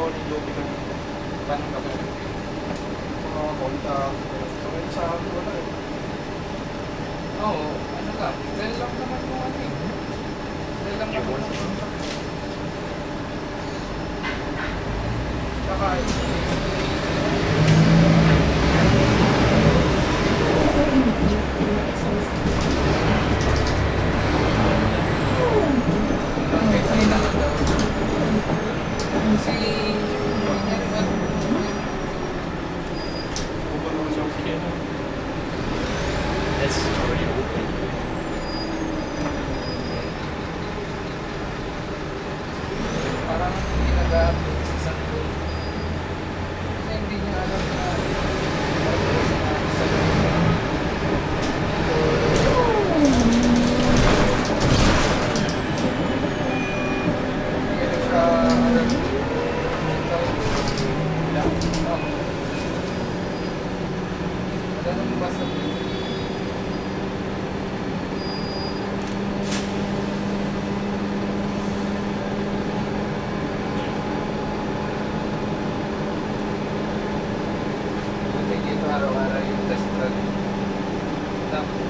K280UB ng tanong ka ba? Mga contact. So, ngayon sa akin, wala eh. Oo, ano lang. Dahil lang naman yung ano eh. Dahil lang naman yung contact. Saka That's already open. parang hindi nag-update sa isang group. Kasi hindi niya alam na araw-araw yung test run.